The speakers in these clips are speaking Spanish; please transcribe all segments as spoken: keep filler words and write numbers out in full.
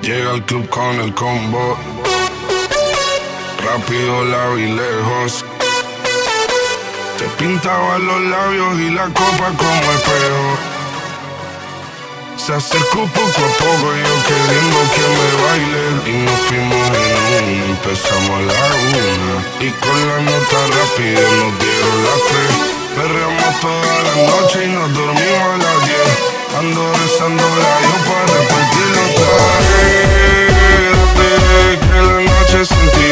Llega al club con el combo, rápido la vi lejos. Te pintaba los labios y la copa como espejo. Se acercó poco a poco, yo queriendo que me baile. Y nos fuimos en uno, empezamos a la una. Y con la nota rápida nos dieron las tres. Perreamos toda la noche y nos dormimos a las diez. Ando rezando la yo para repetirlo otra vez. Que la noche sin ti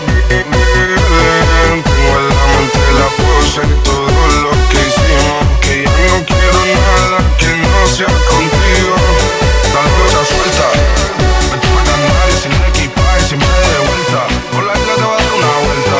tengo en la mente la pose y todo lo que hicimos. Que ya no quiero nada que no sea contigo. Tal cosa suelta, me tuve que andar y sin equipaje, sin me de vuelta. Por la isla te voy a dar una vuelta.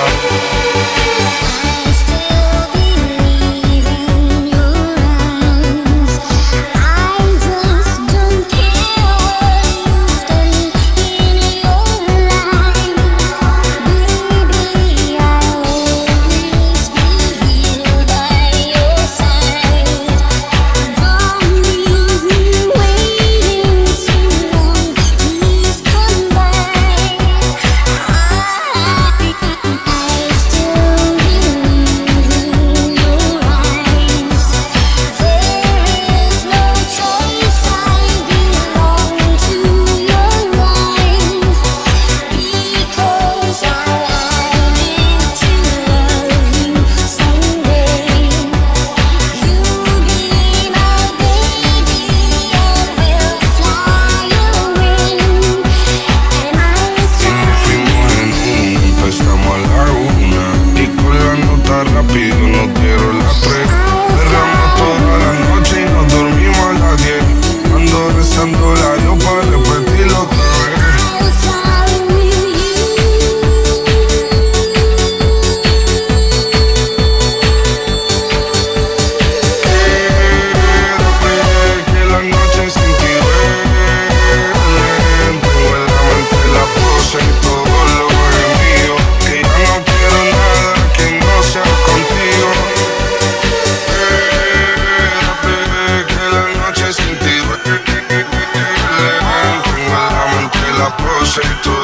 Rápido nos dieron las tres. Cerramos toda la noche y nos dormimos a las diez. Ando rezando la yo para repetirlo otra vez. Quédate, que la noche sin ti duele. Tengo en la mente la pose y todo lo que es mío. Que ya no quiero nada que no sea contigo. Quédate, que la noche sin ti duele. Tengo en la mente la pose y todo